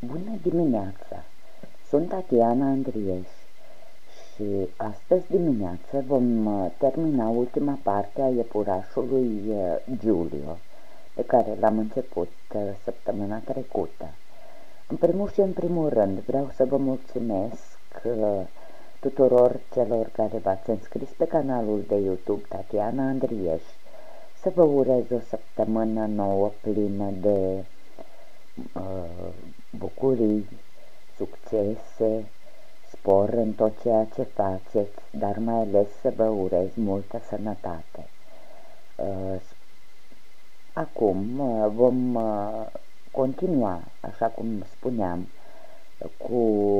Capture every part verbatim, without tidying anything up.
Bună dimineața! Sunt Tatiana Andrieș și astăzi dimineață vom termina ultima parte a iepurașului Giulio, pe care l-am început săptămâna trecută. În primul și în primul rând vreau să vă mulțumesc tuturor celor care v-ați înscris pe canalul de YouTube Tatiana Andrieș, să vă urez o săptămână nouă plină de uh, bucurii, succese, spor în tot ceea ce faceți, dar mai ales să vă urez multă sănătate. Uh, acum uh, vom uh, continua, așa cum spuneam, cu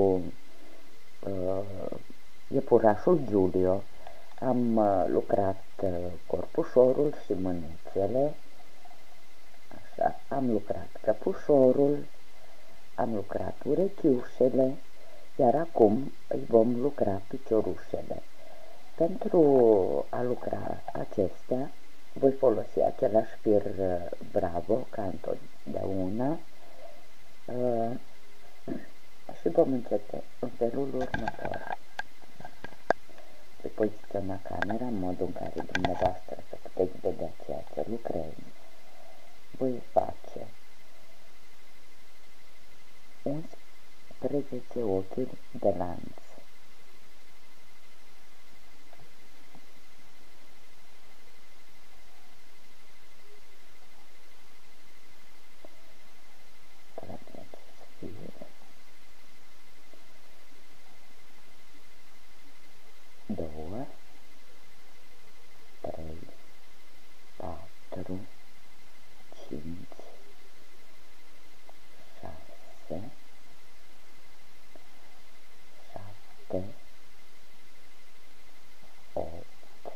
uh, iepurașul Giulio. Am uh, lucrat uh, corpușorul și mânuțele, așa, am lucrat căpușorul, am lucrat urechiușele, iar acum îi vom lucra piciorușele. Pentru a lucra acestea, voi folosi același fir Bravo, ca întotdeauna, uh, și vom începe în felul următor. Voi poziționa camera în modul în care dumneavoastră să puteți vedea ceea ce lucrez. Voi face unsprezece ochiuri de lanț. Două, trei, patru, cinci, șase, șapte, opt,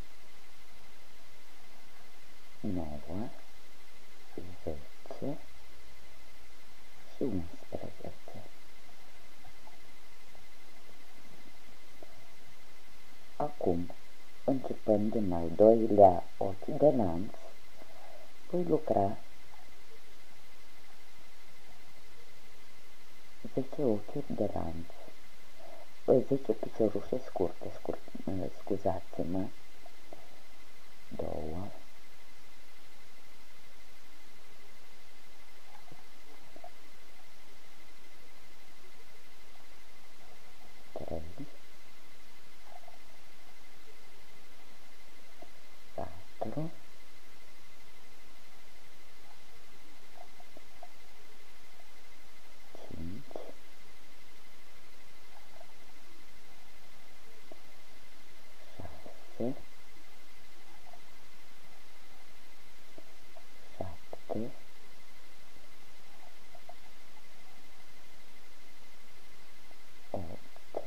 nouă, zece și unsprezece. Acum, începând din al doilea ochi de lanț, voi lucra zece ochiuri de lanț, zece piciorușe scurte, scurt, scuzați-mă, două, trei, patru, cinci, șase, șapte, opt,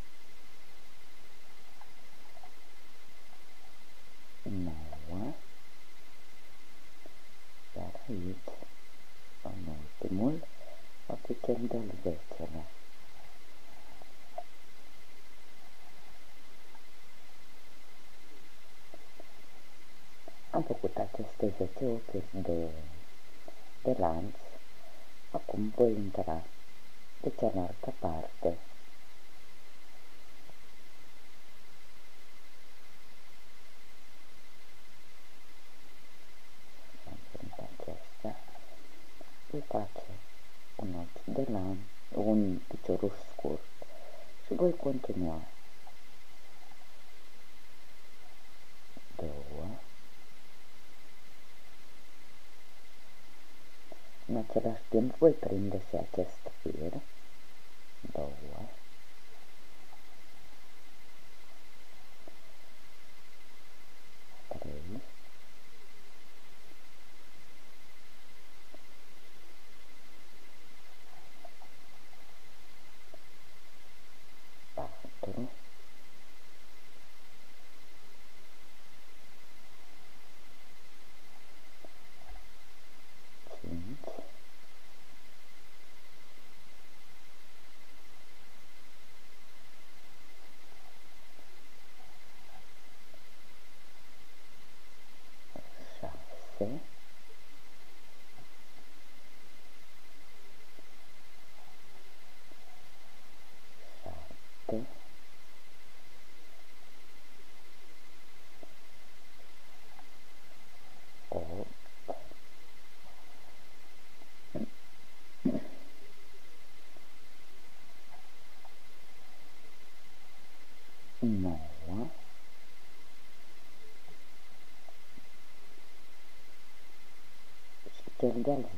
nouă, iar aici, în ultimul, va fi cel de-al zecelea. Am făcut aceste zece ochiuri de, de lanț. Acum voi intra de cealaltă parte. Am prins acesta. Voi face un ochi de lanț, un picioruș scurt și voi continua. Două. În același timp voi prinde și acest fir. Două. Trei. Patru. Cinci.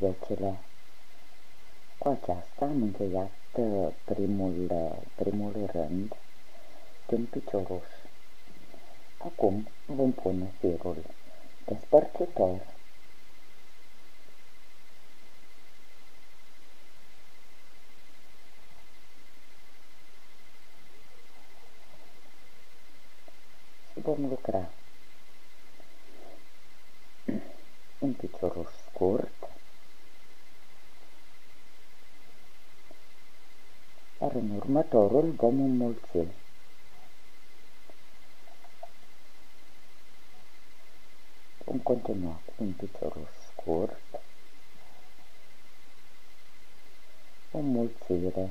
patruzecile. Cu aceasta am încheiat primul, primul rând din picioruș. Acum vom pune firul despărțitor. Și vom lucra un picioruș scurt, iar în următorul vom înmulți. Vom continua cu un picioruș scurt, o înmulțire,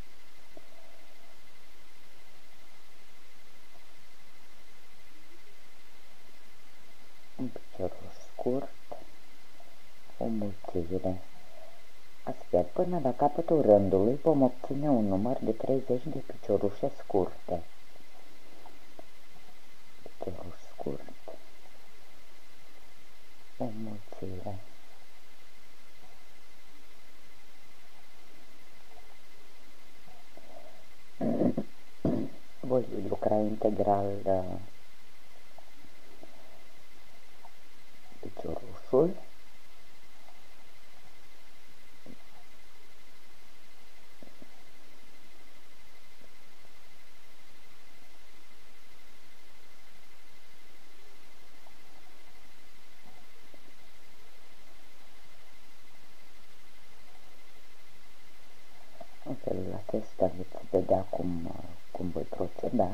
un picioruș scurt, o înmulțire. Astfel, până la capătul rândului vom obține un număr de treizeci de piciorușe scurte. Picioruș scurt, o înmulțire. Voi lucra integral piciorușul. În felul acesta veți vedea cum, cum voi proceda.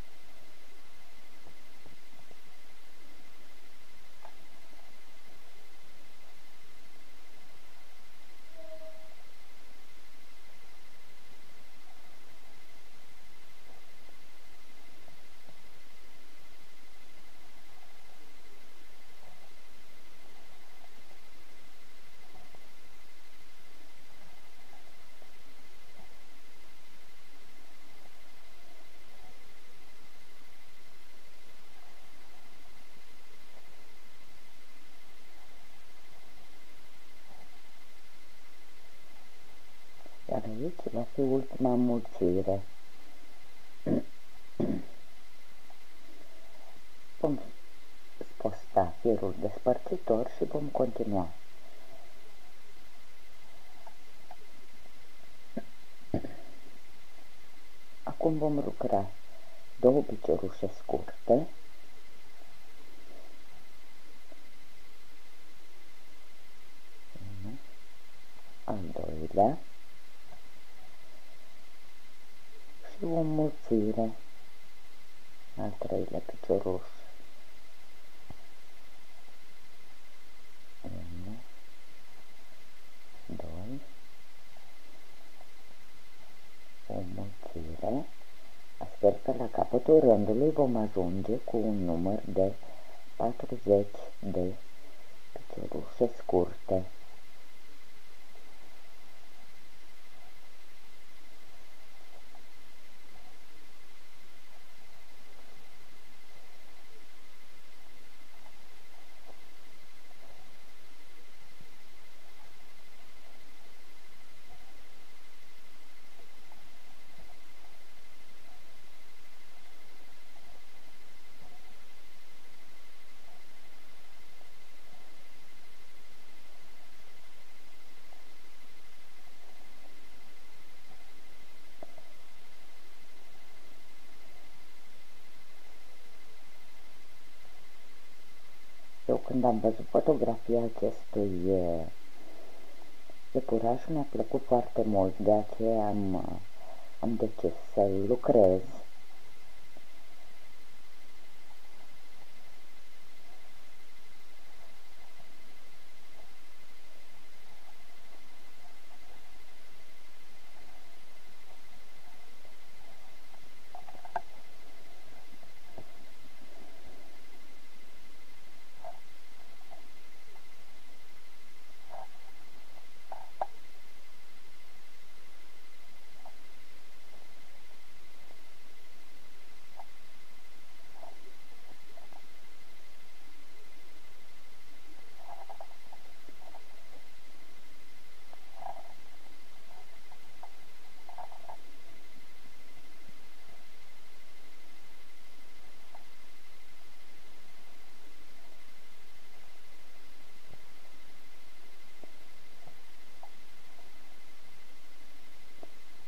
Iar aici va fi ultima înmulțire. Vom sposta firul despărțitor și vom continua. Acum vom lucra două piciorușe scurte, al doilea și o înmulțire, al treilea picioruș. unu, doi, o înmulțire, astfel că la capătul rândului vom ajunge cu un număr de patruzeci de piciorușe scurte. Eu când am văzut fotografia acestui iepuraș mi-a plăcut foarte mult, de aceea am, am decis să-l lucrez.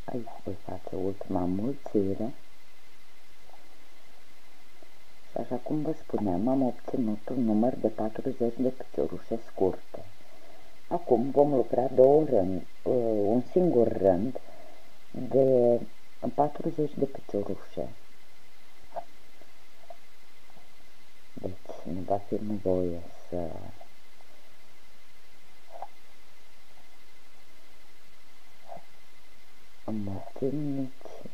Aici voi face ultima mulțire. Și așa cum vă spuneam, am obținut un număr de patruzeci de piciorușe scurte. Acum vom lucra două rând, un singur rând de patruzeci de piciorușe. Deci nu va fi nevoie să mă țin nici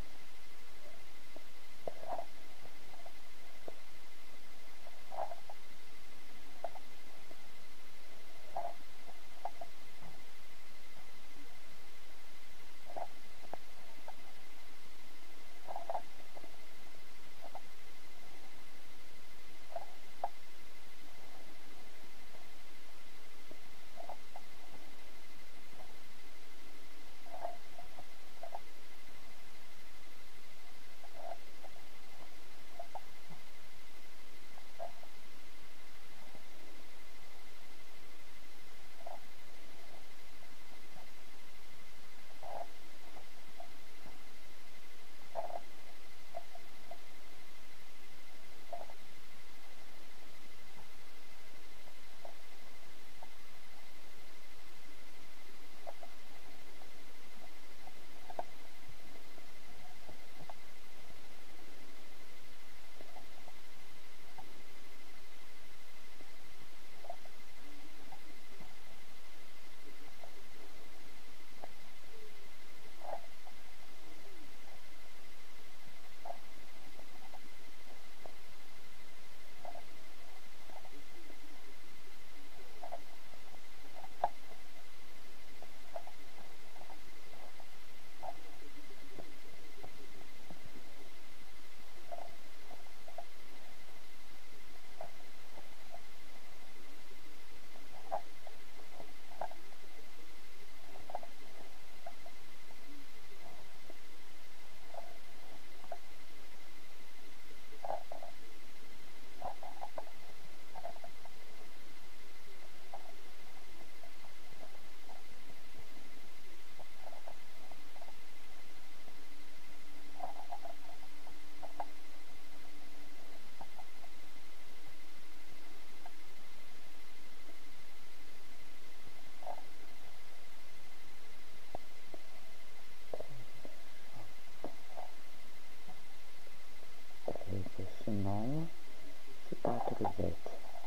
treizeci și nouă și patruzeci.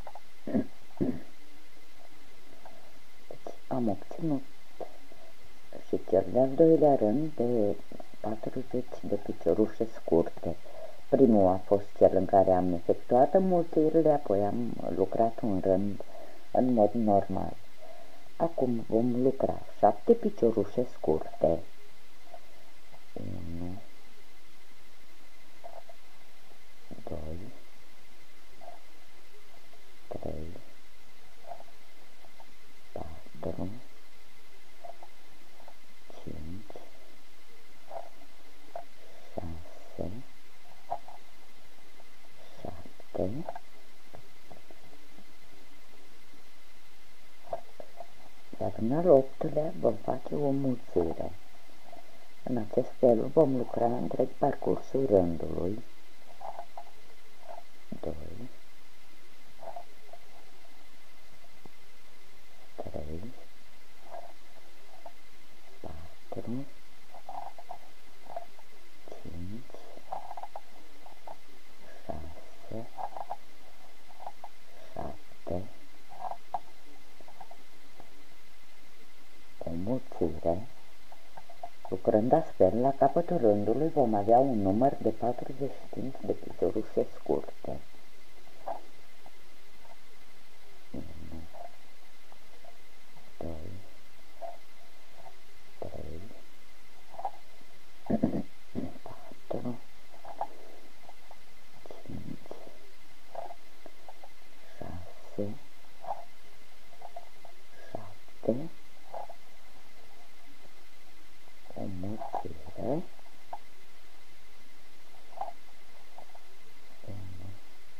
Deci am obținut și cel de-al doilea rând de patruzeci de piciorușe scurte. Primul a fost cel în care am efectuat înmulțirile, apoi am lucrat un rând în mod normal. Acum vom lucra șapte piciorușe scurte. unu, doi, trei, patru, cinci, șase, șapte, iar în al optulea vom face o mulțire. În acest fel vom lucra întreg parcursul rândului. doi, trei, patru, cinci, șase, șapte, o mulțire. Lucrând astfel, la capătul rândului vom avea un număr de patruzeci și cinci de piciorușe scurte. unu, doi, trei, patru, cinci, șase, șapte, o mulțire, unu,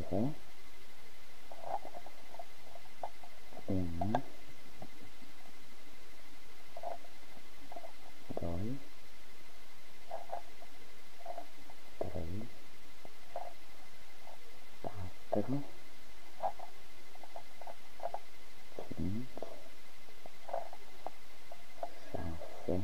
lungire, unu, doi, trei, patru, cinci, șase,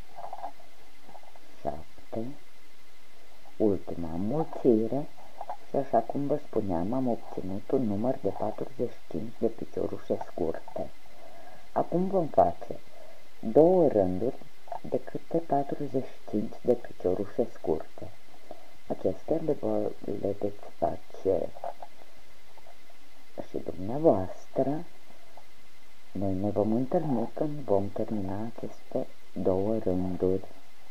șapte, ultima înmulțire și așa cum vă spuneam am obținut un număr de patruzeci și cinci de piciorușe scurte. Acum vom face două rânduri de câte patruzeci și cinci de piciorușe scurte. Acestea le, le veți face și dumneavoastră. Noi ne vom întâlni când vom termina aceste două rânduri.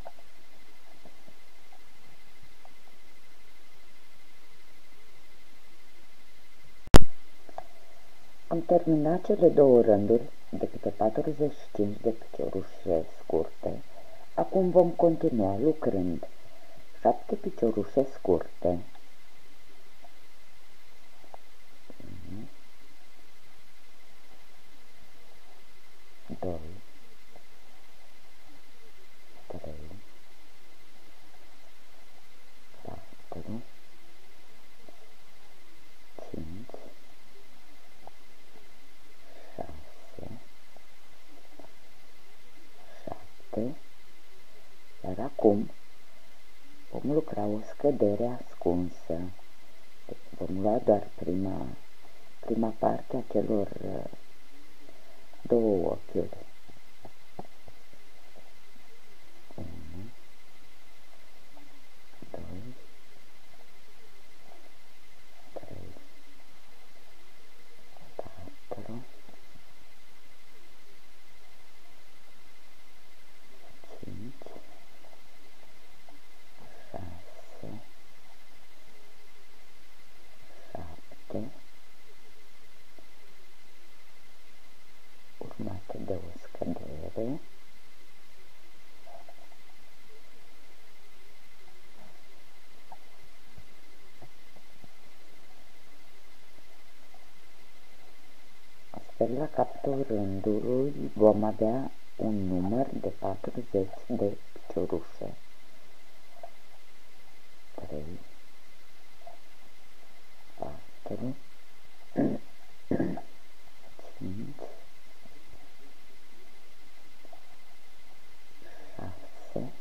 Am terminat cele două rânduri de câte patruzeci și cinci de piciorușe scurte. Acum vom continua lucrând șapte piciorușe scurte. doi, trei, patru, cinci, șase, șapte, iar acum vom lucra o scădere ascunsă. Vom lua doar prima, prima parte a celor două ochiuri. unu, doi, trei, patru, cinci, șase, șapte, urmate de o scădere, astfel la capătul rândului vom avea un număr de patruzeci de piciorușe. trei, patru, cinci, șase,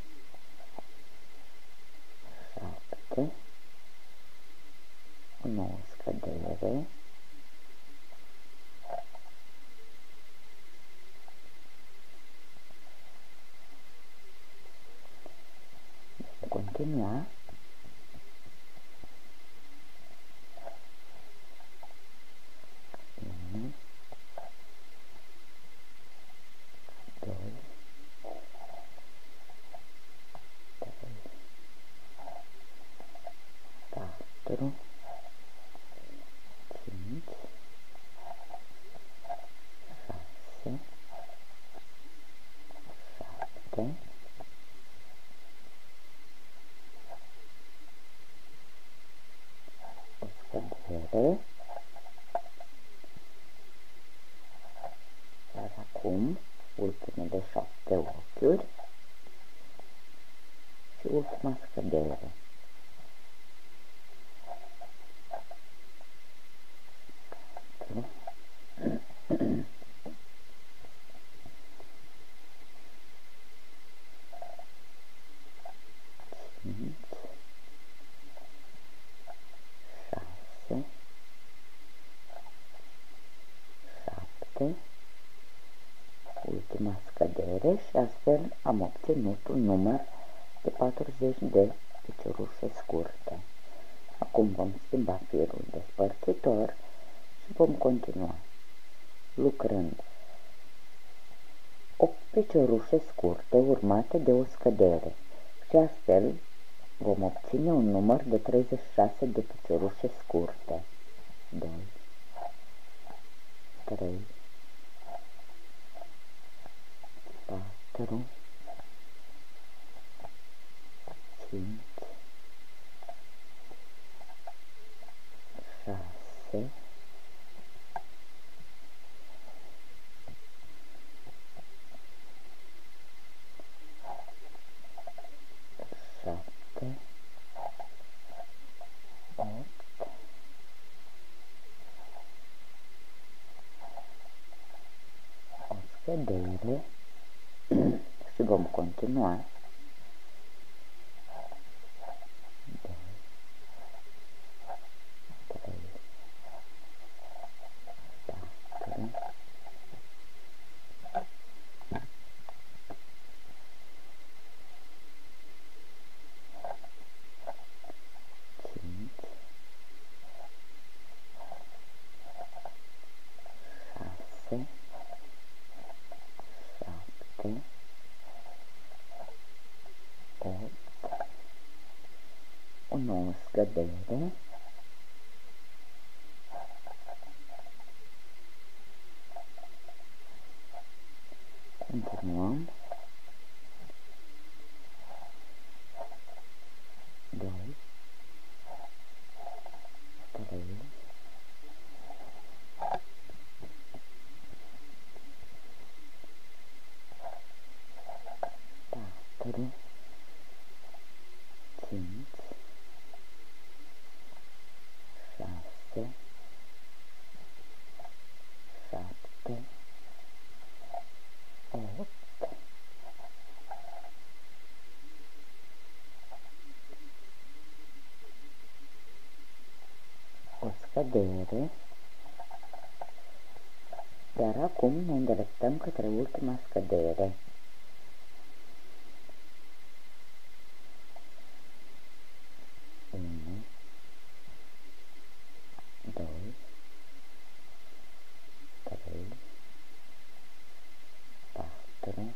șapte, o nouă scădere, continua. unu, doi, trei, patru, cinci, șase, șapte, scădere, iar acum ultimele șapte ochiuri și ultima scădere. cinci, șase, șapte, ultima scădere și astfel am obținut un număr de patruzeci de piciorușe scurte. Acum vom schimba firul despărțitor și vom continua lucrând opt piciorușe scurte urmate de o scădere și astfel vom obține un număr de treizeci și șase de piciorușe scurte. doi, trei, patru, cinci, șase, șase, șapte, opt, o scădere și vom continua. doi, trei, patru, cinci, șase, șapte, opt, o nouă scădere, continuăm, doi, trei, patru, cinci, șase, șapte, opt, o scădere, iar acum ne îndreptăm către ultima scădere. unu, doi, trei, patru,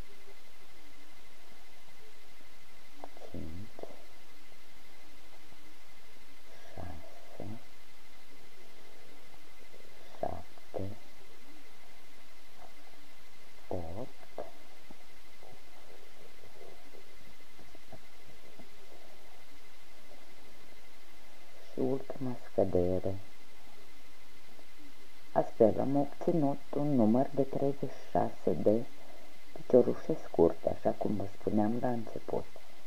cinci, șase, șapte, opt, și ultima scădere. Astfel am obținut un număr de treizeci și șase de piciorușe scurte, așa cum vă spuneam la început.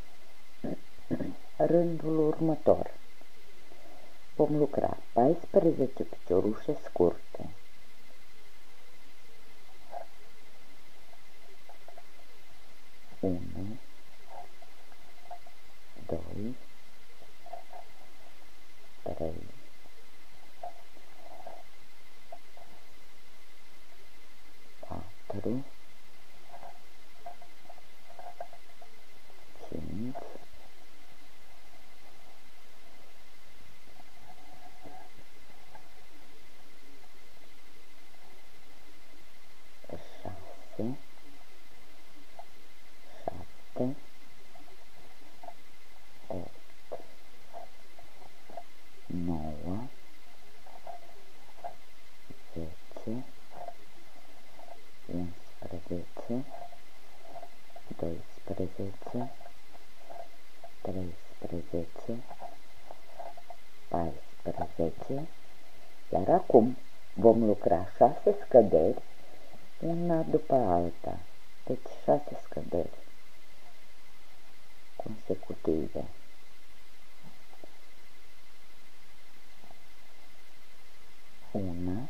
Rândul următor. Vom lucra paisprezece piciorușe scurte. unu, doi, trei, patru, cinci, șase, șapte, opt, nouă, zece, unsprezece, doisprezece, treisprezece, paisprezece, iar acum vom lucra șase scăderi, una după alta, deci șase scăderi consecutive. Una,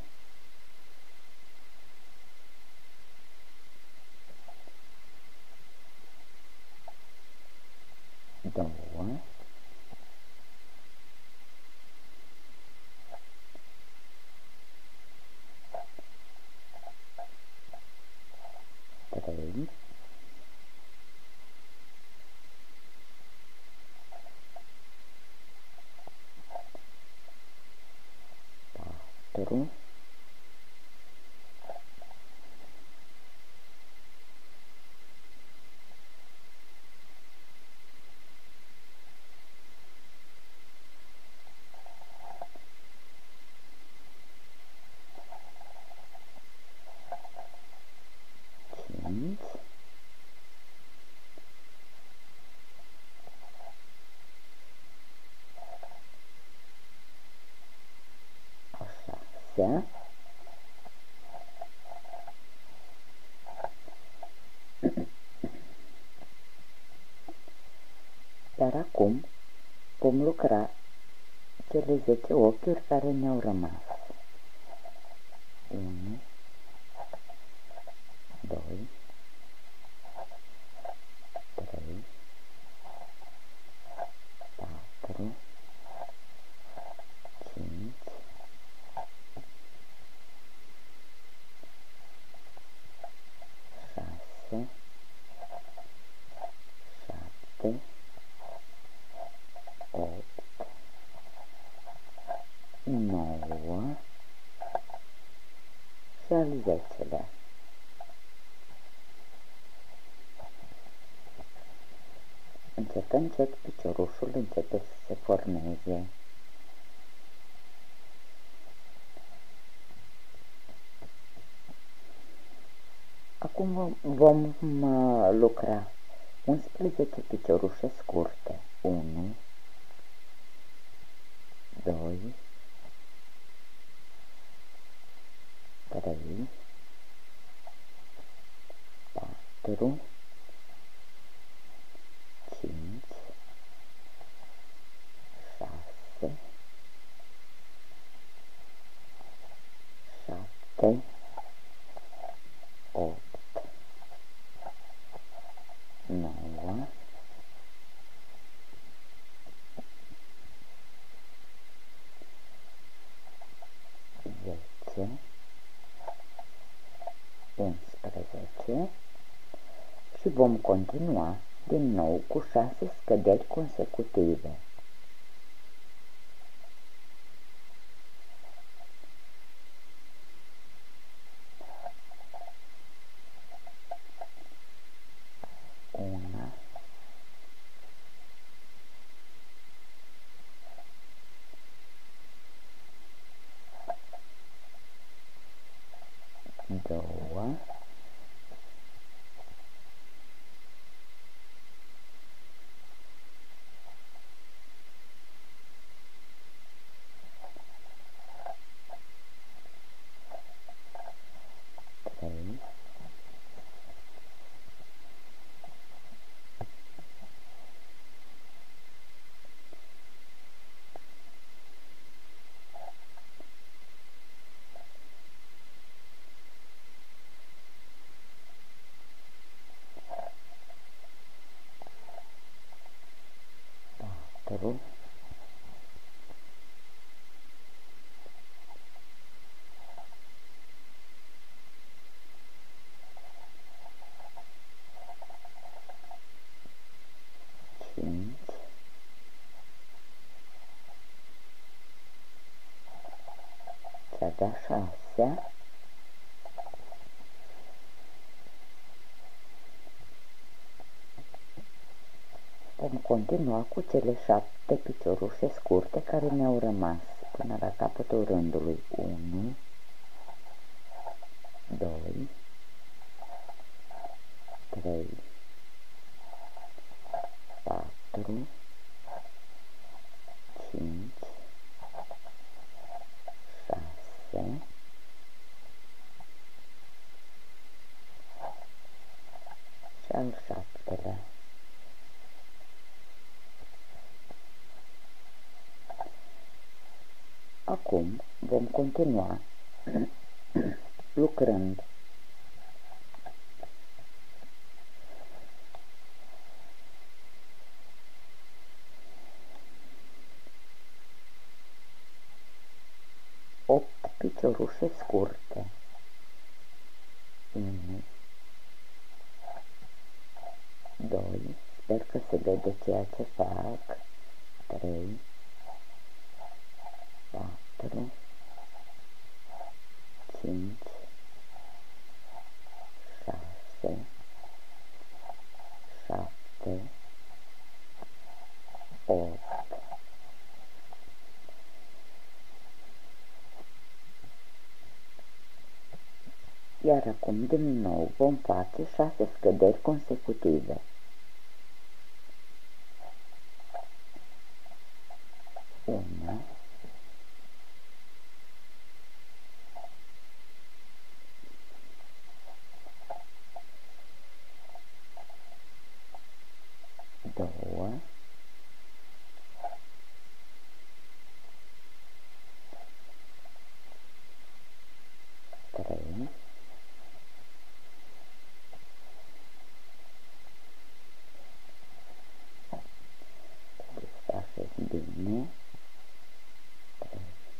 două, trei, patru, cinci, șasea, dar acum vom lucra cele zece ochiuri care ne-au rămas. unu, doi, trei, patru, cinci, șase, șapte, opt, nouă și al zecelea. Încet, încet, piciorușul începe să se formeze. Acum vom lucra unsprezece piciorușe scurte. unu, doi, trei, patru, cinci, șase, șapte, opt, nouă, zece, unsprezece și vom continua din nou cu șase scăderi consecutive. Una, două, trei, patru, cinci, cea de-a șasea, vom continua cu cele șapte piciorușe scurte care ne-au rămas până la capătul rândului. unu, doi, trei, patru, cinci, șase, și al șaptelea. Acum vom continua lucrând opt piciorușe scurte. unu, doi, sper că se vede ceea ce fac. trei, patru, cinci, șase, șapte, opt, iar acum din nou vom face șase scăderi consecutive. Una, două, trei, trebuie să așez bine, trei,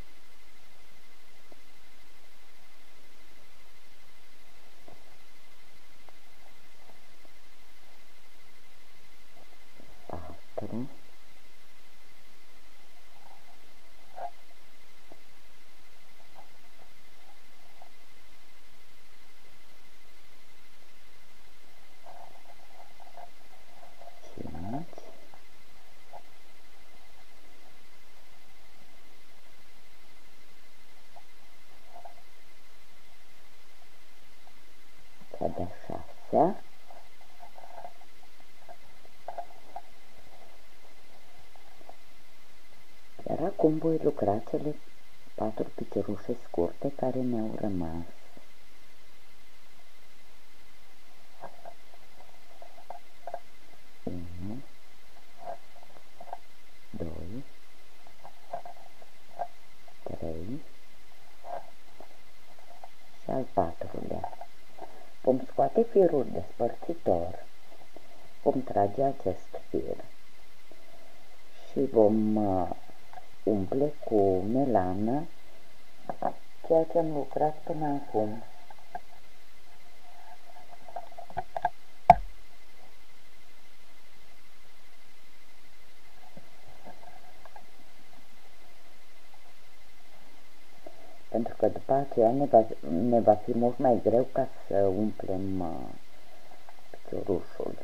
patru, cinci, cea de-a șasea, iar acum voi lucra cele patru piciorușe scurte care mi-au rămas. unu, doi, trei și al patrulea. Vom scoate firul despărțitor, vom trage acest fir și vom uh, umple cu melană ceea ce am lucrat până acum. Pentru că după aceea ne va, ne va fi mult mai greu ca să umplem uh, piciorușul.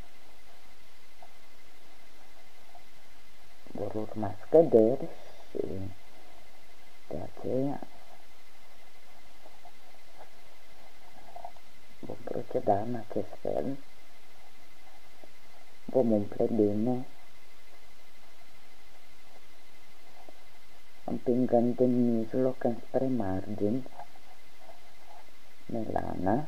Vor urma scăderi și de aceea vom proceda în acest fel. Vom umple bine, împingând din mijloc înspre margini melana.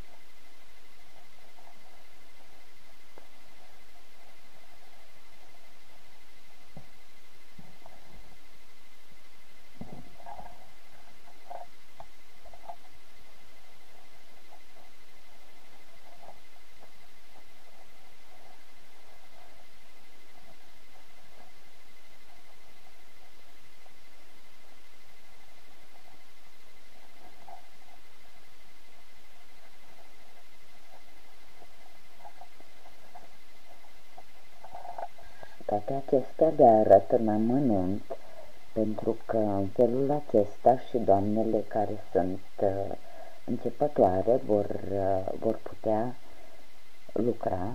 Toate acestea le arăt în amănunt, pentru că în felul acesta și doamnele care sunt uh, începătoare vor, uh, vor putea lucra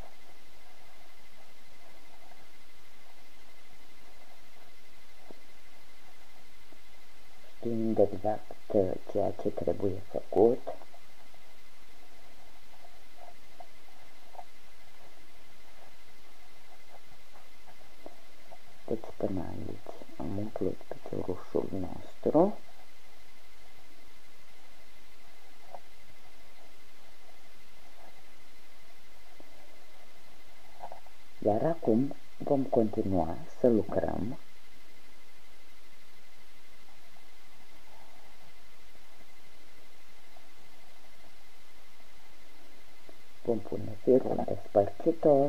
știind exact uh, ceea ce trebuie făcut. Deci până aici am umplut piciorușul nostru. Iar acum vom continua să lucrăm vom pune firul despărțitor.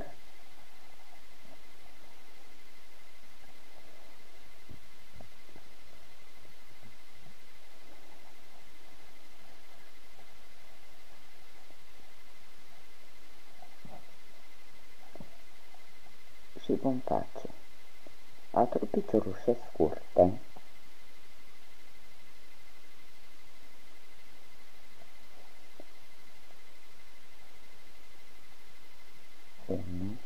Și vom face patru piciorușe scurte, unu,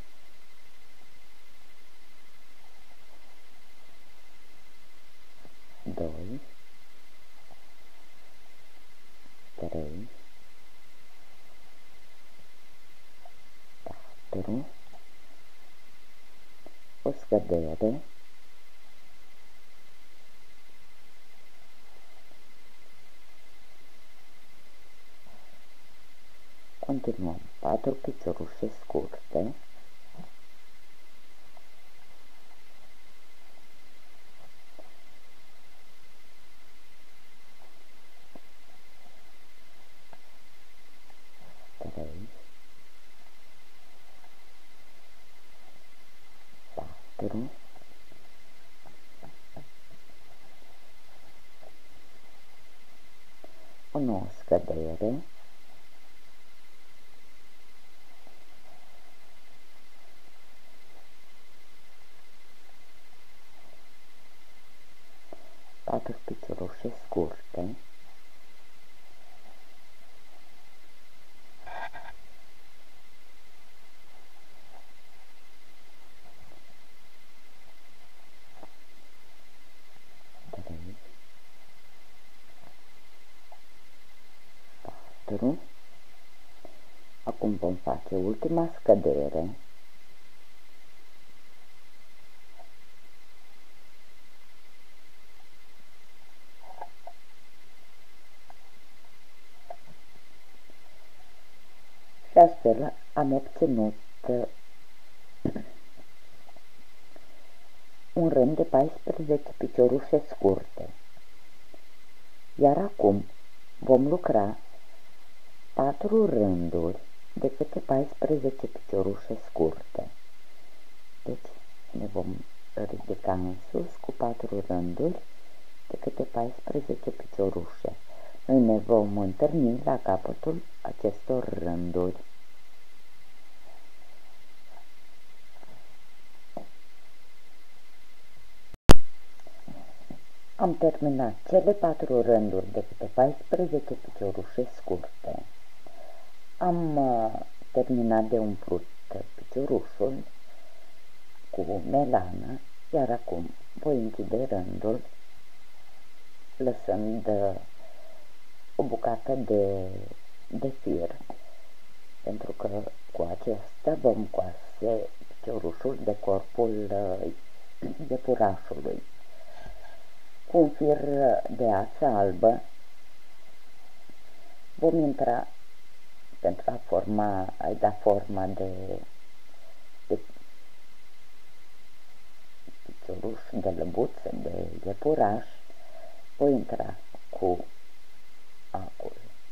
doi, trei, patru, o scădere, continuăm patru piciorușe scurte, patru, o nouă scădere, patru piciorușe scurte, trei, patru, acum vom face ultima scădere, și astfel am obținut un rând de paisprezece piciorușe scurte. Iar acum vom lucra patru rânduri de câte paisprezece piciorușe scurte. Deci ne vom ridica în sus cu patru rânduri de câte paisprezece piciorușe. Noi ne vom întâlni la capătul acestor rânduri. Am terminat cele patru rânduri de câte paisprezece piciorușe scurte. Am uh, terminat de umplut piciorușul cu melană, iar acum voi închide rândul lăsând uh, o bucată de, de fir, pentru că cu acesta vom coase piciorușul de corpul uh, iepurașului. Cu un fir de ață albă vom intra pentru a forma, a da forma de, de picioruș, de lăbuță, de iepuraș. Voi intra cu acul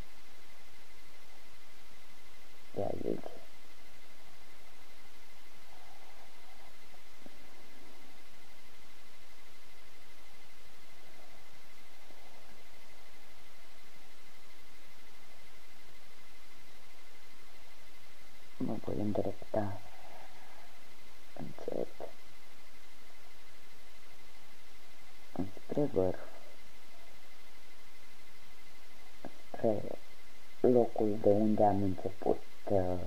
de aici. Mă voi îndrepta încet înspre vârf, spre locul de unde am început uh,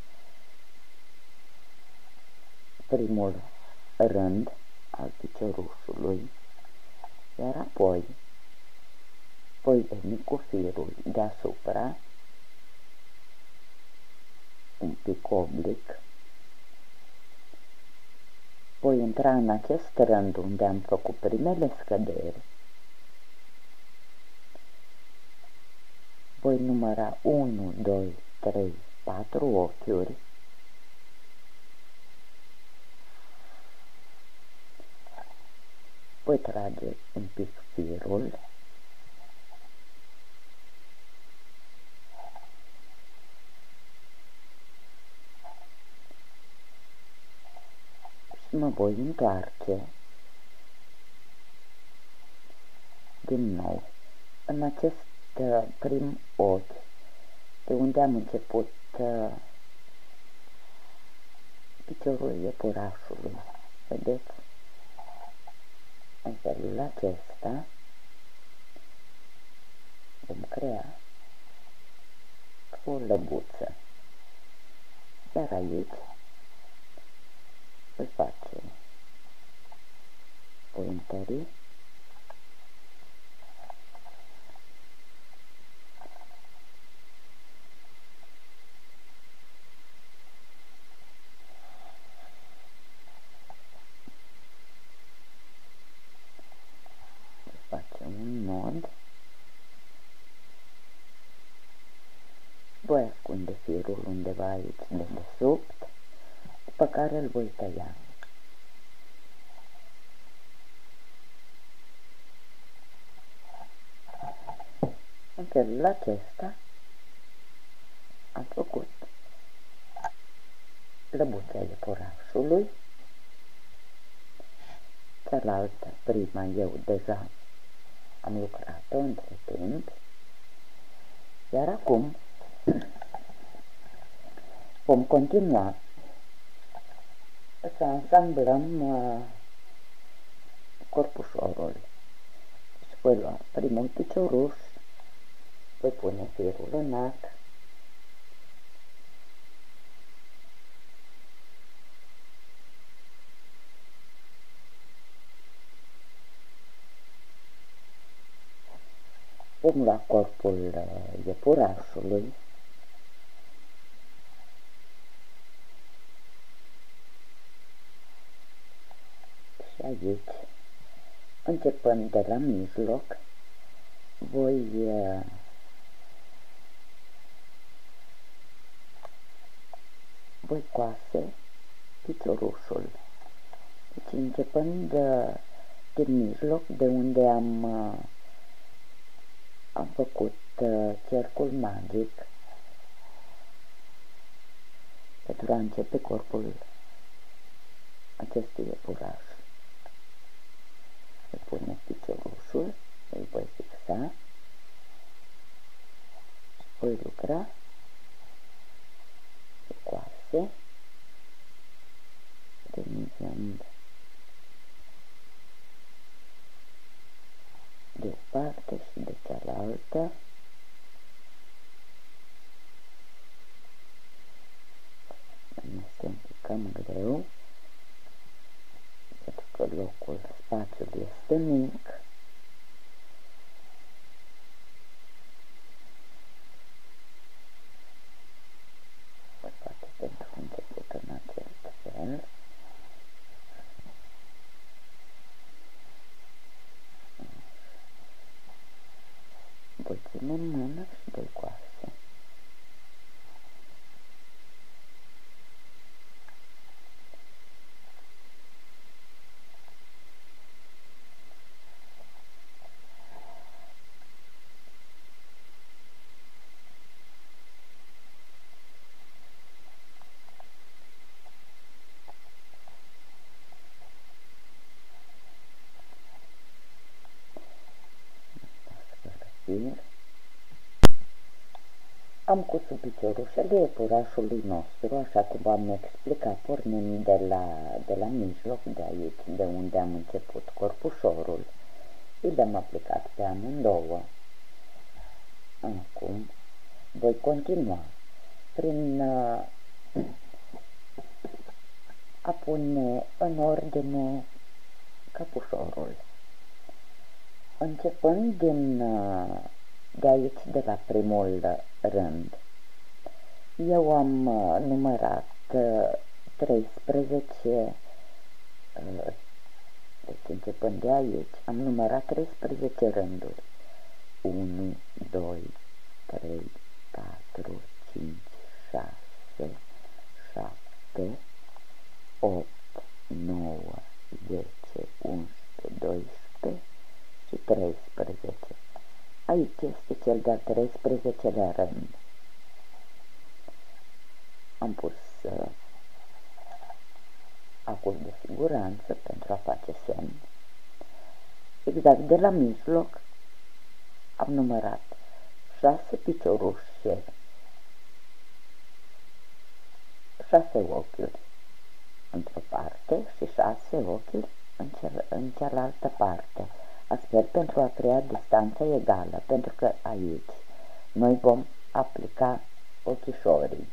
primul rând al piciorușului, iar apoi voi veni cu firul deasupra un pic oblic, voi intra în acest rând unde am făcut primele scăderi, voi număra unu, doi, trei, patru ochiuri, voi trage un pic firul, mă voi întoarce din nou în acest uh, prim ochi de unde am început uh, piciorul iepurașului. Vedeți? În felul acesta vom crea o lăbuță. Iar aici voi face, voi întări voi face un nod, voi ascunde firul undeva aici de desubt, după care îl voi tăia. În felul acesta am făcut lăbuța iepurașului cealaltă, prima, eu deja am lucrat-o între timp, iar acum vom continua să ansamblăm uh, corpușorul. Și voi lua primul picioruș, voi pune firul în ac, vom lua corpul uh, iepurașului, și aici, începând de la mijloc, voi uh, voi coase piciorușul. Deci începând uh, din mijloc, de unde am uh, am făcut uh, cercul magic pentru a începe corpul acestui iepuraș. Îi pune piciorușul, îl voi fixa și voi lucra cu coase, remințând de o parte și de cealaltă. Mi este un pic cam greu, pentru că locul, spațiul este mic. Poate pentru început în acest fel. Voi ține în mână și voi coase. Am cusut piciorușele iepurașului nostru, așa cum v-am explicat, pornind de la, de la mijloc, de aici, de unde am început corpușorul. Și le-am aplicat pe amândouă. Acum voi continua prin uh, a pune în ordine căpușorul. Începând din, uh, de aici, de la primul rând, eu am uh, numărat uh, treisprezece, uh, deci începând de aici, am numărat treisprezece rânduri. unu, doi, trei, patru, cinci, șase, șapte, opt, nouă, zece, unsprezece, doisprezece și treisprezece. Aici este cel de-al treisprezecelea rând. Am pus uh, acul de siguranță pentru a face semn. Exact de la mijloc am numărat șase piciorușe, șase ochiuri într-o parte și șase ochiuri în, cel, în cealaltă parte, astfel pentru a crea distanța egală, pentru că aici noi vom aplica ochișorii.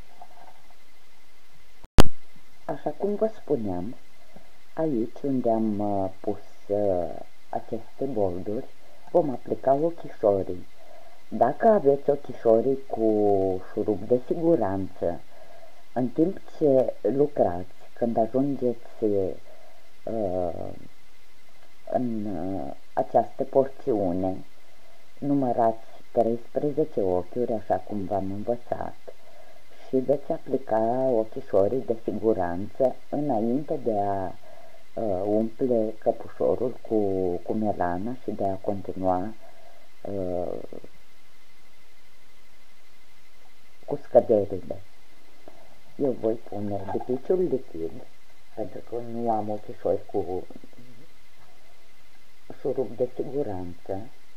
Așa cum vă spuneam, aici unde am uh, pus uh, aceste bolduri, vom aplica ochișorii. Dacă aveți ochișorii cu șurub de siguranță, în timp ce lucrați, când ajungeți uh, în uh, această porțiune, numărați treisprezece ochiuri, așa cum v-am învățat, și veți aplica ochișorii de siguranță înainte de a uh, umple căpușorul cu, cu melană și de a continua uh, cu scăderile. Eu voi pune lipiciul lichid, pentru că nu am ochișori cu șurub de siguranță.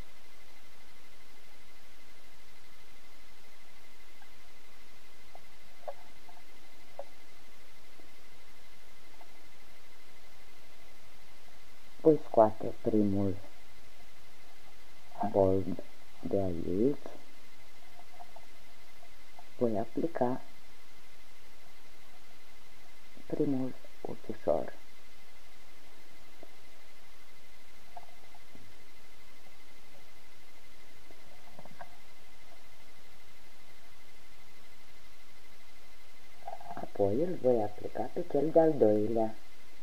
Voi scoate primul bold de aici, voi aplica primul ochișor. Apoi îl voi aplica pe cel de-al doilea.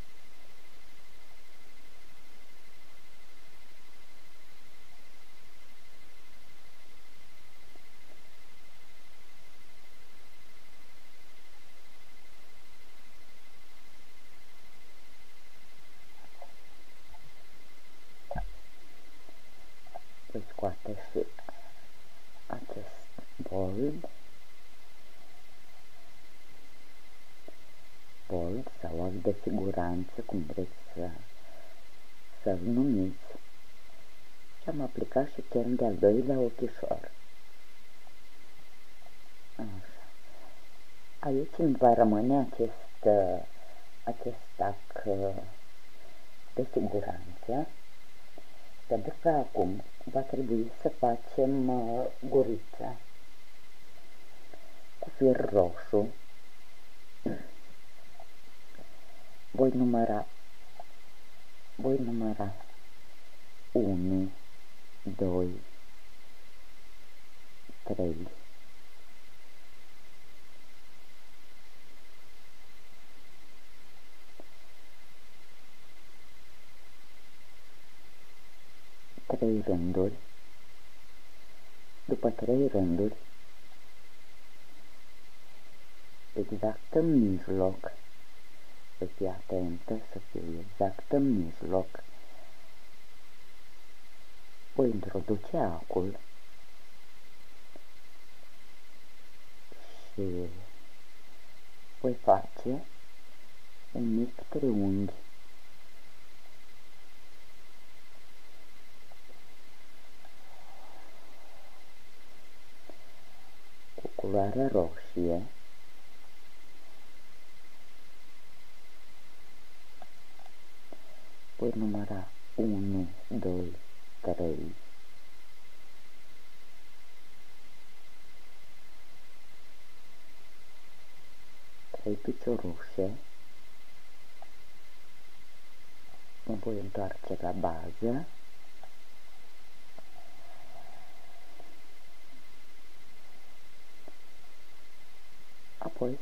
Voi scoate și acest bold, bold sau alt de siguranță, cum vreți să, să-l numiți, și am aplicat și cel de-al doilea ochișor. Așa. Aici îmi va rămâne acest, acest tac de siguranță, pentru că acum va trebui să facem gurița cu fir roșu. Voi număra, voi număra unu, doi, trei, trei rânduri. După trei rânduri, exact în mijloc, să fii atentă, să fiu exact în mijloc, voi introduce acul și voi face un mic triunghi. Cu culoare roșie. Voi număra unu, doi, trei, trei piciorușe, mă voi întoarce la bază, apoi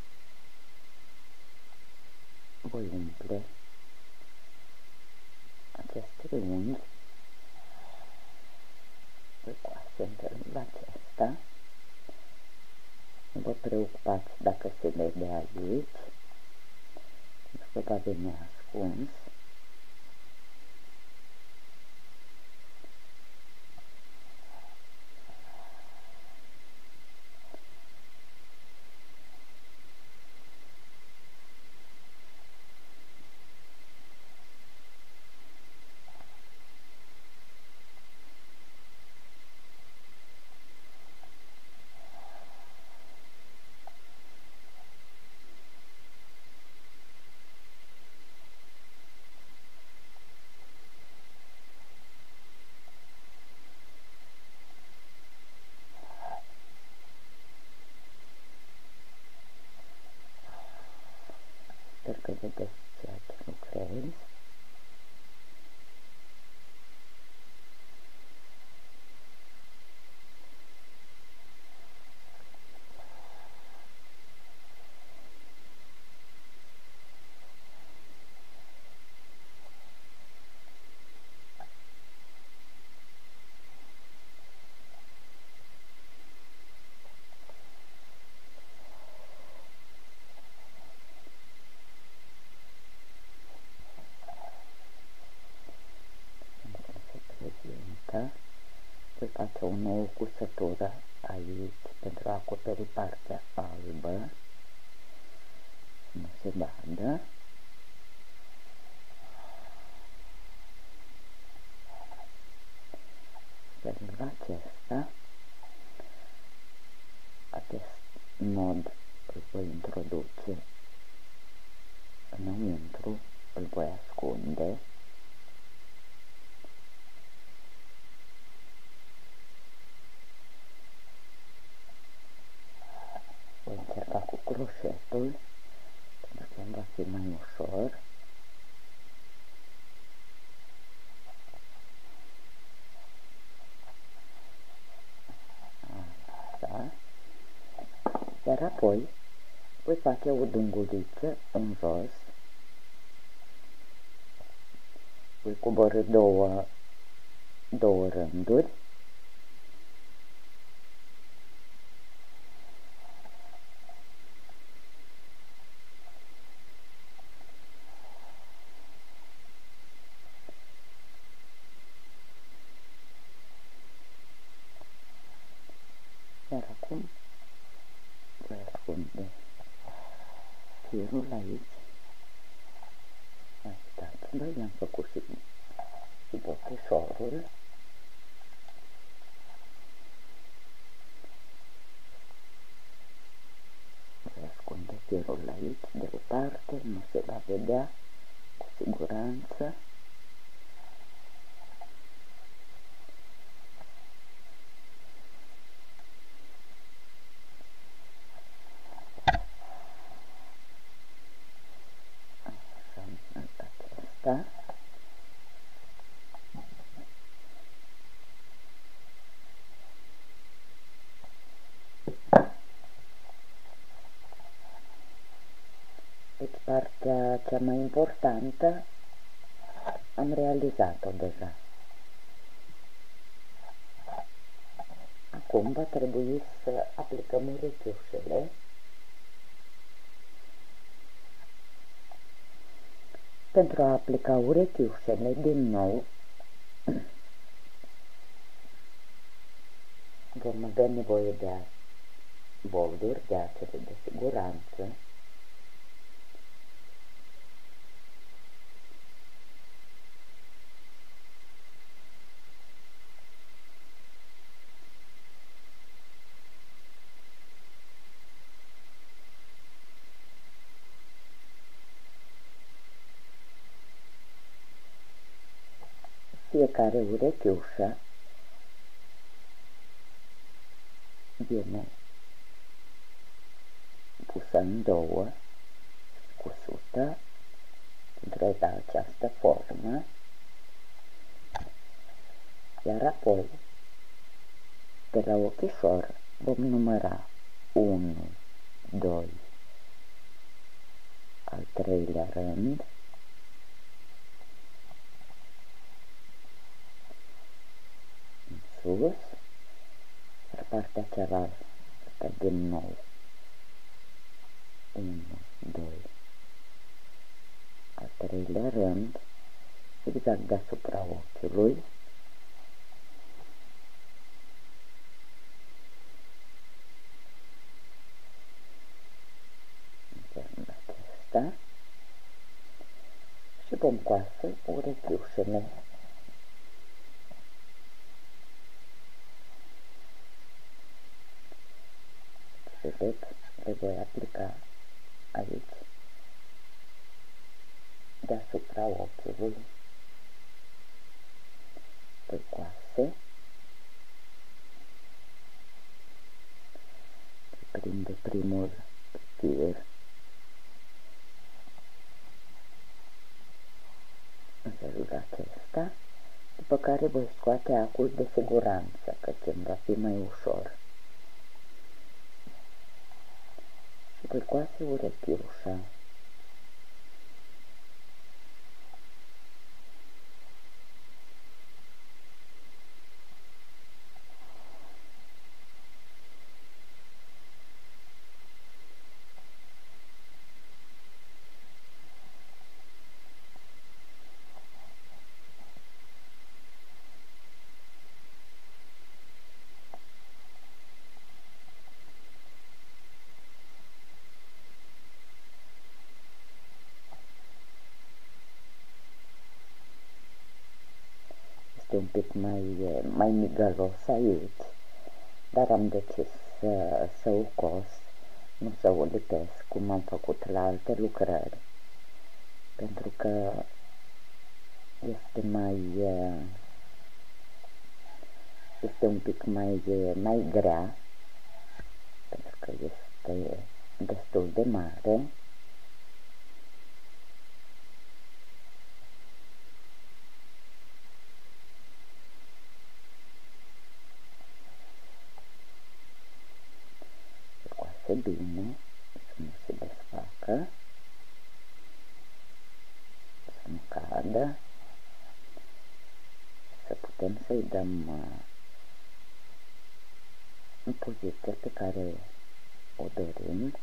voi umple acest triunghi, voi coase în felul acesta. Nu vă preocupați dacă se vede aici, pentru că va veni ascuns. Sper că vedeți ceea ce lucrez. Voi face o nouă cusătură aici pentru a acoperi partea albă, să nu se vadă. Iar apoi voi face o dunguliță în jos, voi coborî două, două rânduri, iar acum voi ascunde firul aici. Uitați, noi i-am făcut și, și bocheșorul. Voi ascunde firul aici, deoparte, nu se va vedea cu siguranță. Da? Deci partea cea mai importantă am realizat-o deja. Acum va trebui să aplicăm urechiușele. Pentru a aplica urechiușele, din nou, vom avea nevoie de bolduri, de acele de siguranță. Fiecare urechiușă viene pusă în două, cusută, pentru a da această formă, iar apoi, de la ochișor, vom număra unu, doi, al treilea rând, în sus, iar partea cealaltă din nou, unu, doi, al treilea rând, exact deasupra ochiului, în acesta, și vom coase urechiușele. Vedeți, le voi aplica aici, deasupra ochiului, voi coase, prinde primul fir, în felul acesta, după care voi scoate acul de siguranță, căci îmi va fi mai ușor. Și voi coase urechiușa. Este un pic mai, mai migălos aici, dar am decis să, să o cos, nu să o lipesc cum am făcut la alte lucrări, pentru că este mai, este un pic mai, mai grea, pentru că este destul de mare. Se coase bine. vadă, să putem să-i dăm uh, în poziția pe care o dorim.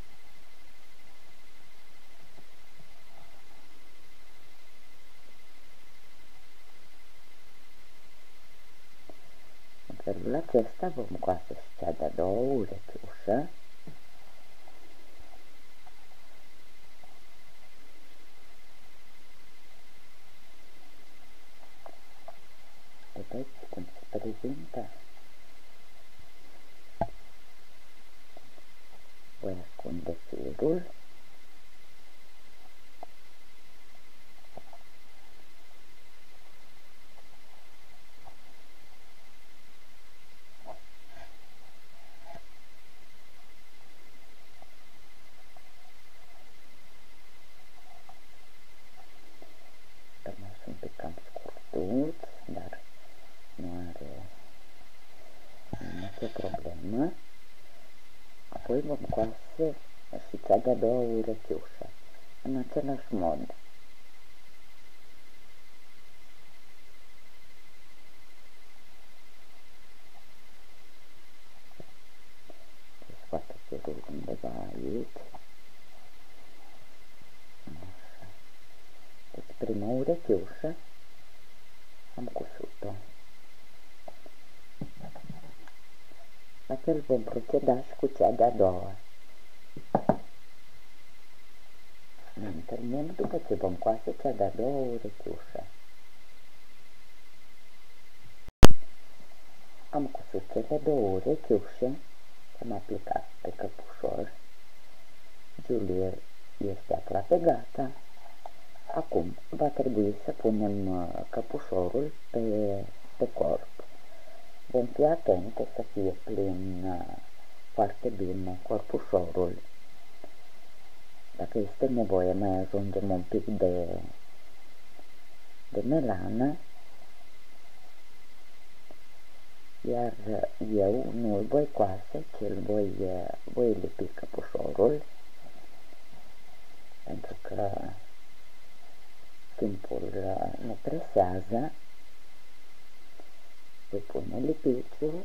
În felul acesta vom coase și cea de-a doua urechiușă. Vedeți cum se prezintă? Voi ascunde firul. Rămas un pic cam scurtuț, dar nu are nicio problemă. Apoi vom coase și cea de-a doua urechiușă, în același mod. Se scoate firul undeva aici. Așa. Deci prima urechiușă am cusut-o. La fel vom proceda și cu cea de-a doua. Ne întâlnim după ce vom coase cea de-a doua urechiușă. Am cusut cele două urechiușe, am aplicat pe căpușor. Giulia este aproape gata. Acum va trebui să punem căpușorul pe, pe corp. Vom fi atente să fie plin foarte bine corpușorul. Dacă este nevoie, mai ajungem un pic de, de melană, iar eu nu îl voi coase, ci îl voi, voi lipi căpușorul, pentru că timpul ne presează. Voi pune lipiciul.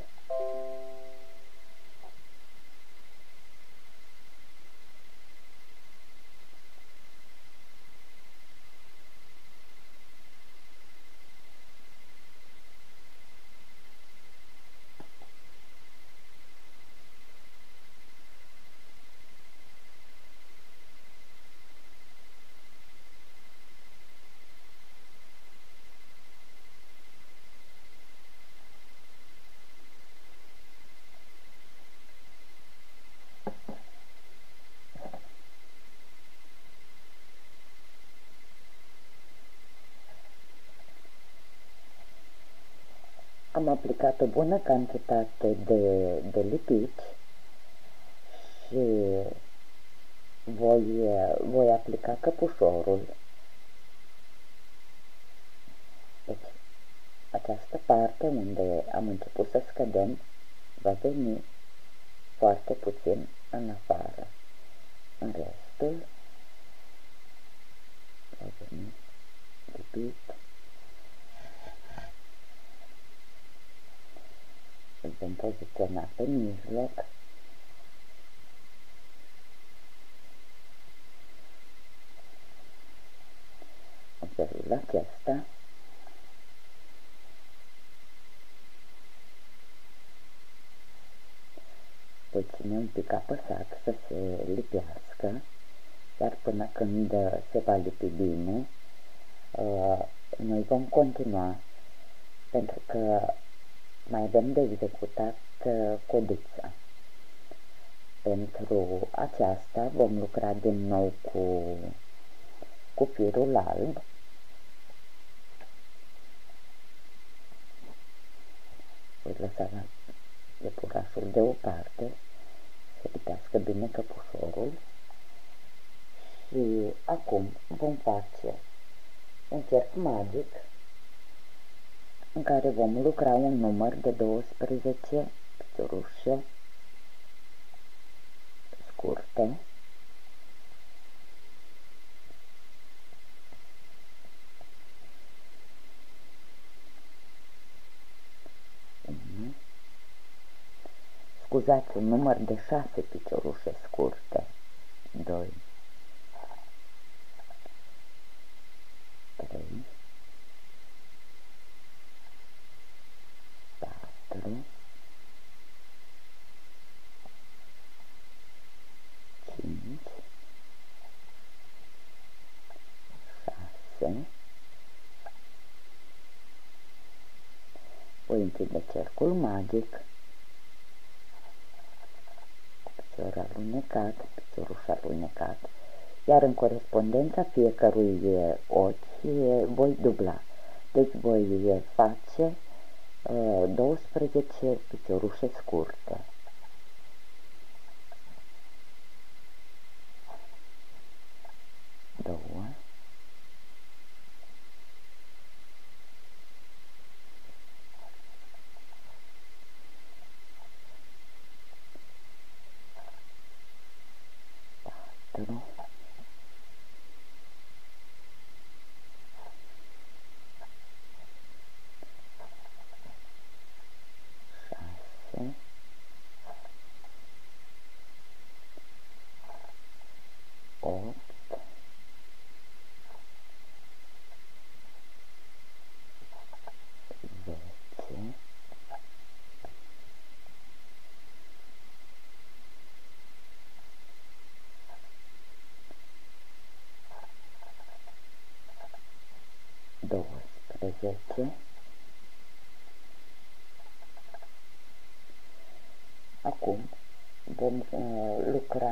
Am aplicat o bună cantitate de, de lipici și voi, voi aplica căpușorul. Deci, această parte unde am început să scădem va veni foarte puțin în afară. În restul va veni lipit. Îl vom poziționa pe mijloc. În felul acesta. Voi ține un pic apăsat să se lipească, iar până când se va lipi bine, noi vom continua, pentru că mai avem de executat codița. Pentru aceasta vom lucra din nou cu, cu firul alb. Voi lăsa iepurașul deoparte, să lipească bine căpușorul și acum vom face un cerc magic în care vom lucra un număr de douăsprezece piciorușe scurte. scuzați, un număr de șase piciorușe scurte. doi, trei, patru, cinci, șase, voi închide cercul magic, cu picior alunecat, picioruș alunecat, iar în corespondența fiecărui ochi voi dubla. Deci voi face douăsprezece piciorușe scurte. Două, patru, șase, opt, zece, douăsprezece. Acum vom uh, lucra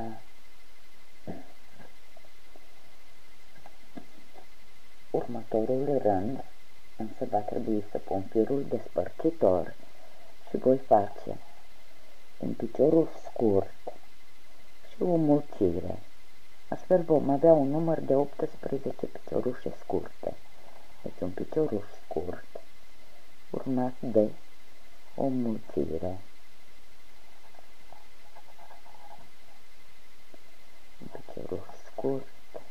următorul rând, însă va trebui să pun firul despărțitor și voi face un piciorul scurt și o mulțire. Astfel vom avea un număr de optsprezece piciorușe scurte. Deci un piciorul scurt urmat de o mulțire. Un piciorul scurt,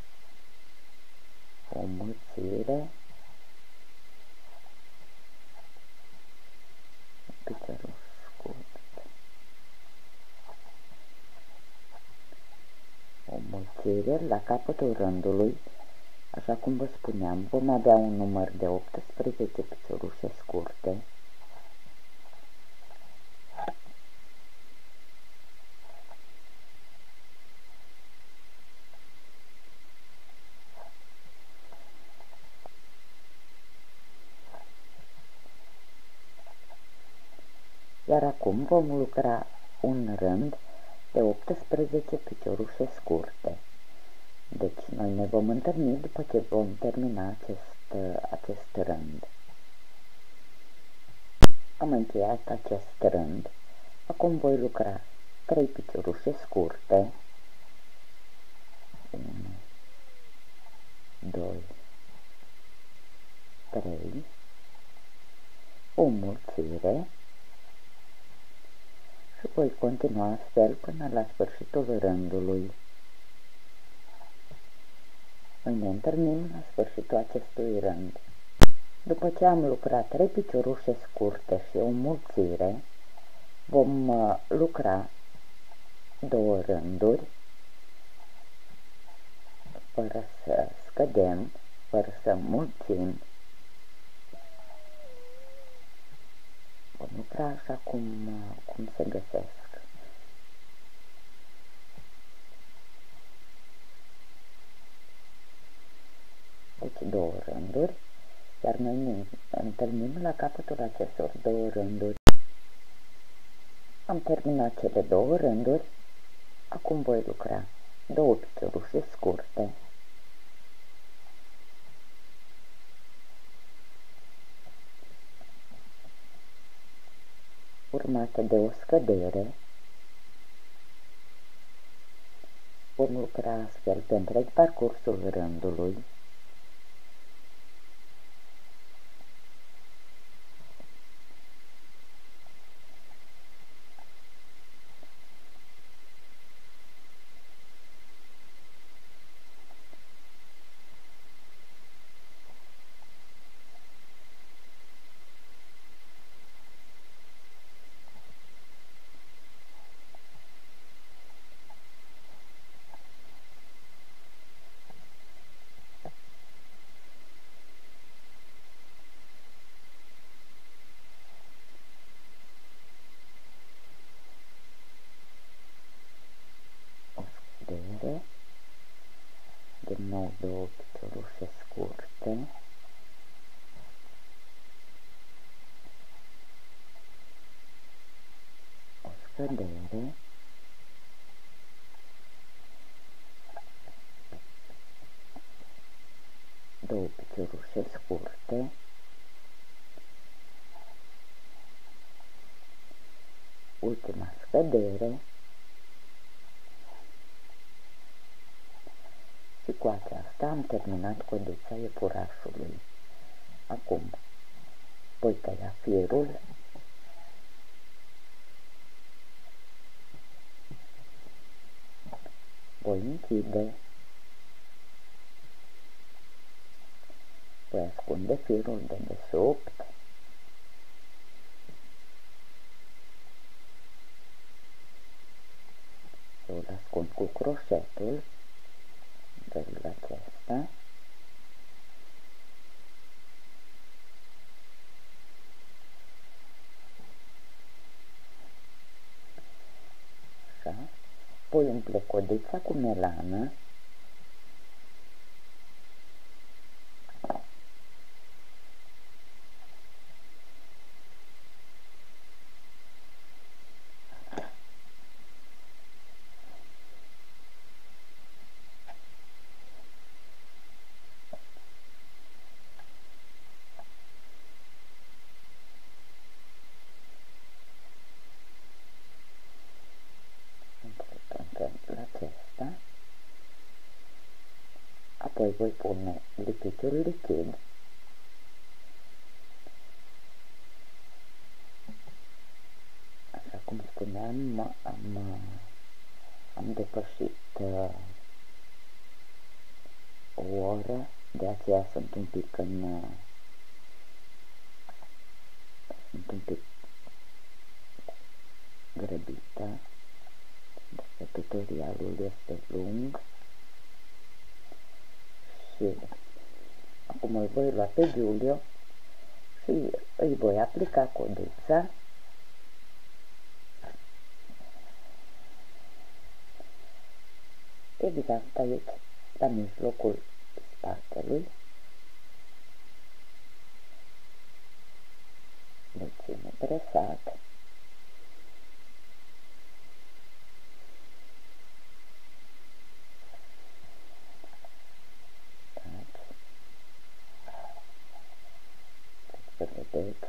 o mulțire, un piciorul scurt, o mulțire. La capătul rândului, așa cum vă spuneam, vom avea un număr de optsprezece piciorușe scurte. Iar acum vom lucra un rând de optsprezece piciorușe scurte. Deci noi ne vom întâlni după ce vom termina acest, acest rând. Am încheiat acest rând. Acum voi lucra trei piciorușe scurte. unu, doi, trei. O mulțire. Și voi continua astfel până la sfârșitul rândului. Noi ne întâlnim la sfârșitul acestui rând. După ce am lucrat trei piciorușe scurte și o mulțire, vom lucra două rânduri fără să scădem, fără să mulțim. Vom lucra așa cum, cum se găsesc. Deci două rânduri, iar noi ne întâlnim la capătul acestor două rânduri. Am terminat cele două rânduri, acum voi lucra două piciorușe scurte. Urmate de o scădere. Vom lucra astfel pe întreg parcursul rândului. piciurușe scurte, ultima scădere și cu aceasta am terminat codița iepurașului. Acum voi tăia firul voi închide, voi ascunde firul de desubt, îl ascund cu croșetul în felul acesta. Așa. Voi umple codița cu melană. Acesta. Apoi voi pune lichidiul lichid așa cum spuneam, am, am depășit uh, o oră, de aceea sunt un pic în uh, sunt un pic grăbită. Dacă tutorialul este lung și acum îl voi lua pe Giulio și îi voi aplica codița exact aici, la mijlocul spatelui. Le ține presat. Să vedeți.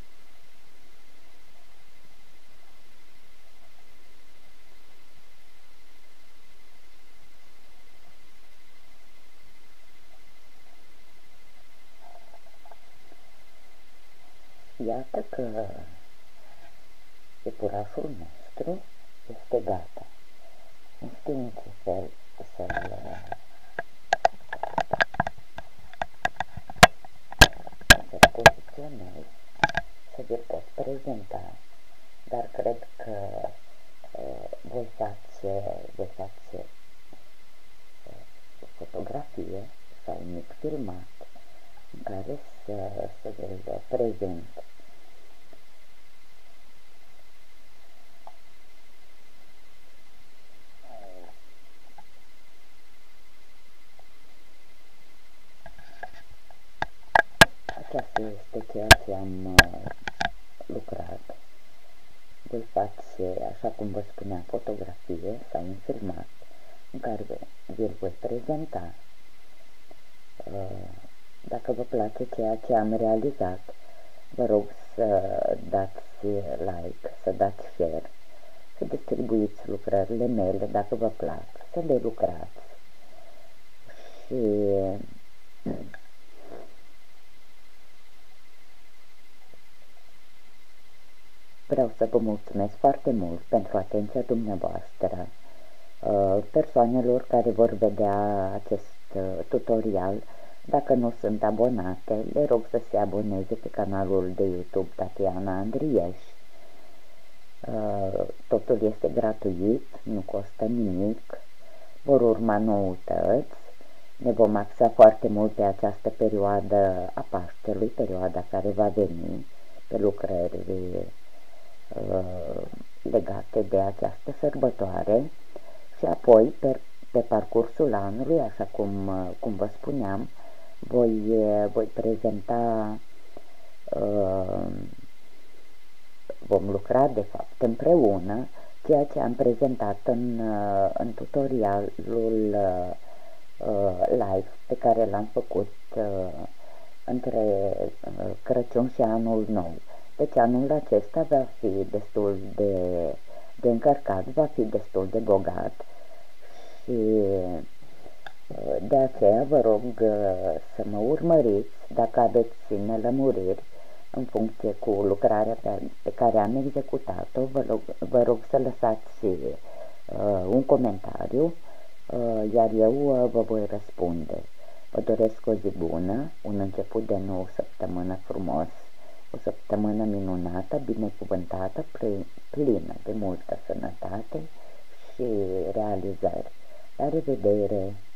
Iată că iepurașul nostru este gata. Nu știu în ce fel să-l să-l poziționez, să vi-l pot prezenta, dar cred că uh, voi face, voi face uh, o fotografie sau un mic filmat în care să, să vi-l prezint. Aceasta este ceea ce am uh, lucrat. Voi face, așa cum vă spuneam, fotografie sau un filmat în care vi-l voi prezenta. Uh, dacă vă place ceea ce am realizat, vă rog să dați like, să dați share, să distribuiți lucrările mele dacă vă plac, să le lucrați. Și vreau să vă mulțumesc foarte mult pentru atenția dumneavoastră, persoanelor care vor vedea acest tutorial. Dacă nu sunt abonate, le rog să se aboneze pe canalul de YouTube Tatiana Andrieș. Totul este gratuit, nu costă nimic, vor urma noutăți. Ne vom axa foarte mult pe această perioadă a Paștelui, perioada care va veni, pe lucrări legate de această sărbătoare și apoi pe, pe parcursul anului, așa cum, cum vă spuneam, voi, voi prezenta, uh, vom lucra de fapt împreună ceea ce am prezentat în, în tutorialul uh, live pe care l-am făcut uh, între uh, Crăciun și Anul Nou. Deci anul acesta va fi destul de, de încărcat, va fi destul de bogat și uh, de aceea vă rog uh, să mă urmăriți dacă aveți nelămuriri în funcție cu lucrarea pe, pe care am executat-o. Vă rog, vă rog să lăsați uh, un comentariu, uh, iar eu uh, vă voi răspunde. Vă doresc o zi bună, un început de nouă săptămână frumos, o săptămână minunată, binecuvântată, plină de multă sănătate și realizări. La revedere!